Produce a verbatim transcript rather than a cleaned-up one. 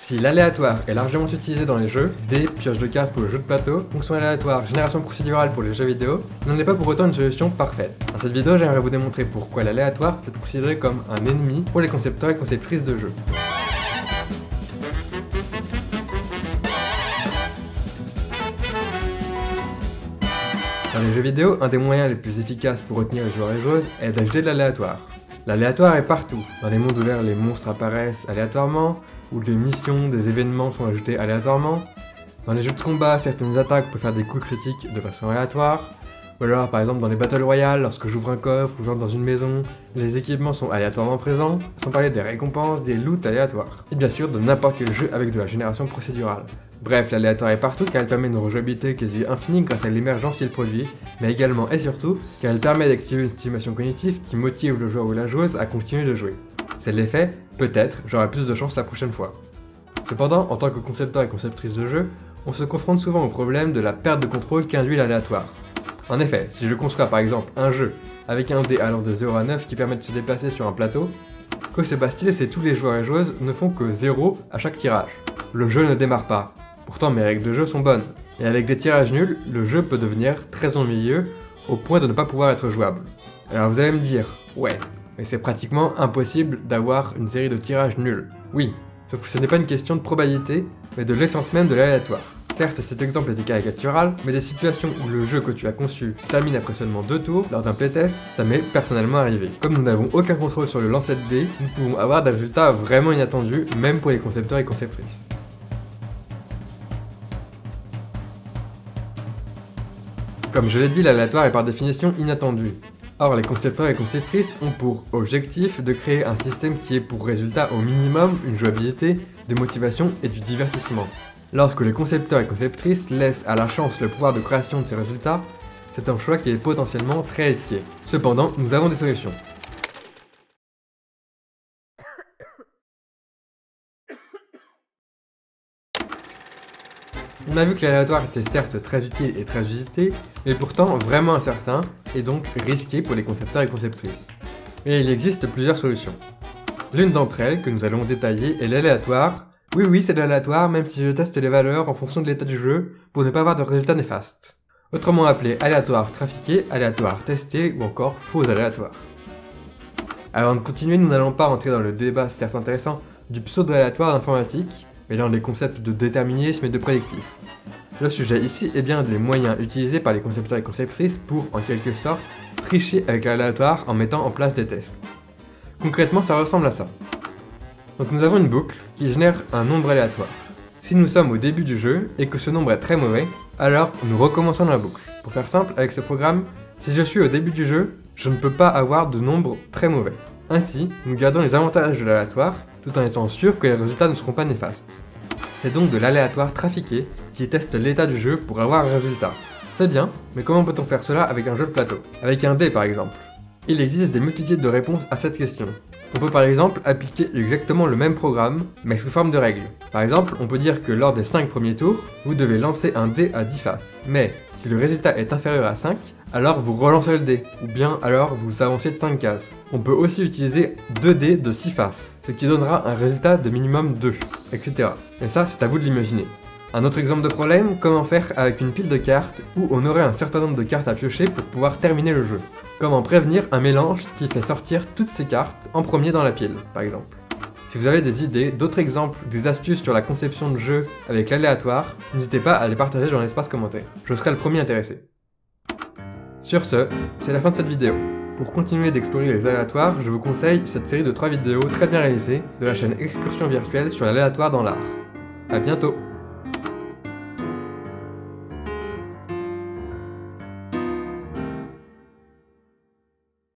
Si l'aléatoire est largement utilisé dans les jeux, dés, pioches de cartes pour le jeu de plateau, fonction aléatoire, génération procédurale pour les jeux vidéo, il n'en est pas pour autant une solution parfaite. Dans cette vidéo, j'aimerais vous démontrer pourquoi l'aléatoire peut être considéré comme un ennemi pour les concepteurs et conceptrices de jeux. Dans les jeux vidéo, un des moyens les plus efficaces pour retenir les joueurs et joueuses est d'ajouter de l'aléatoire. L'aléatoire est partout. Dans les mondes ouverts, les monstres apparaissent aléatoirement, ou des missions, des événements sont ajoutés aléatoirement. Dans les jeux de combat, certaines attaques peuvent faire des coups critiques de façon aléatoire. Ou alors, par exemple, dans les Battle Royale, lorsque j'ouvre un coffre ou j'entre dans une maison, les équipements sont aléatoirement présents, sans parler des récompenses, des loots aléatoires. Et bien sûr, de n'importe quel jeu avec de la génération procédurale. Bref, l'aléatoire est partout car elle permet une rejouabilité quasi infinie grâce à l'émergence qu'il produit, mais également et surtout car elle permet d'activer une stimulation cognitive qui motive le joueur ou la joueuse à continuer de jouer. C'est l'effet, peut-être, j'aurai plus de chance la prochaine fois. Cependant, en tant que concepteur et conceptrice de jeu, on se confronte souvent au problème de la perte de contrôle qu'induit l'aléatoire. En effet, si je conçois par exemple un jeu avec un dé allant de zéro à neuf qui permet de se déplacer sur un plateau, que c'est pas stylé, c'est tous les joueurs et joueuses ne font que zéro à chaque tirage. Le jeu ne démarre pas. Pourtant mes règles de jeu sont bonnes, et avec des tirages nuls, le jeu peut devenir très ennuyeux au point de ne pas pouvoir être jouable. Alors vous allez me dire, ouais, mais c'est pratiquement impossible d'avoir une série de tirages nuls. Oui, sauf que ce n'est pas une question de probabilité, mais de l'essence même de l'aléatoire. Certes, cet exemple était caricatural, mais des situations où le jeu que tu as conçu se termine après seulement deux tours lors d'un playtest, ça m'est personnellement arrivé. Comme nous n'avons aucun contrôle sur le lancer de dés, nous pouvons avoir des résultats vraiment inattendus, même pour les concepteurs et conceptrices. Comme je l'ai dit, l'aléatoire est par définition inattendu. Or, les concepteurs et conceptrices ont pour objectif de créer un système qui ait pour résultat au minimum une jouabilité, des motivations et du divertissement. Lorsque les concepteurs et conceptrices laissent à la chance le pouvoir de création de ces résultats, c'est un choix qui est potentiellement très risqué. Cependant, nous avons des solutions. On a vu que l'aléatoire était certes très utile et très usité, mais pourtant vraiment incertain et donc risqué pour les concepteurs et conceptrices. Et il existe plusieurs solutions. L'une d'entre elles, que nous allons détailler, est l'aléatoire. Oui oui, c'est de l'aléatoire, même si je teste les valeurs en fonction de l'état du jeu, pour ne pas avoir de résultats néfastes. Autrement appelé aléatoire trafiqué, aléatoire testé ou encore faux aléatoire. Avant de continuer, nous n'allons pas rentrer dans le débat certes intéressant du pseudo-aléatoire d'informatique, mais dans les concepts de déterminisme et de prédictif. Le sujet ici est bien les moyens utilisés par les concepteurs et conceptrices pour, en quelque sorte, tricher avec l'aléatoire en mettant en place des tests. Concrètement, ça ressemble à ça. Donc nous avons une boucle qui génère un nombre aléatoire. Si nous sommes au début du jeu et que ce nombre est très mauvais, alors nous recommençons la boucle. Pour faire simple, avec ce programme, si je suis au début du jeu, je ne peux pas avoir de nombre très mauvais. Ainsi, nous gardons les avantages de l'aléatoire, tout en étant sûr que les résultats ne seront pas néfastes. C'est donc de l'aléatoire trafiqué qui teste l'état du jeu pour avoir un résultat. C'est bien, mais comment peut-on faire cela avec un jeu de plateau? Avec un dé par exemple. Il existe des multitudes de réponses à cette question. On peut par exemple appliquer exactement le même programme, mais sous forme de règles. Par exemple, on peut dire que lors des cinq premiers tours, vous devez lancer un dé à dix faces. Mais, si le résultat est inférieur à cinq, alors vous relancez le dé, ou bien alors vous avancez de cinq cases. On peut aussi utiliser deux dés de six faces, ce qui donnera un résultat de minimum deux, et cetera. Et ça, c'est à vous de l'imaginer. Un autre exemple de problème, comment faire avec une pile de cartes où on aurait un certain nombre de cartes à piocher pour pouvoir terminer le jeu. Comment prévenir un mélange qui fait sortir toutes ces cartes en premier dans la pile, par exemple. Si vous avez des idées, d'autres exemples, des astuces sur la conception de jeu avec l'aléatoire, n'hésitez pas à les partager dans l'espace commentaire. Je serai le premier intéressé. Sur ce, c'est la fin de cette vidéo. Pour continuer d'explorer les aléatoires, je vous conseille cette série de trois vidéos très bien réalisées de la chaîne Excursion Virtuelle sur l'aléatoire dans l'art. A bientôt!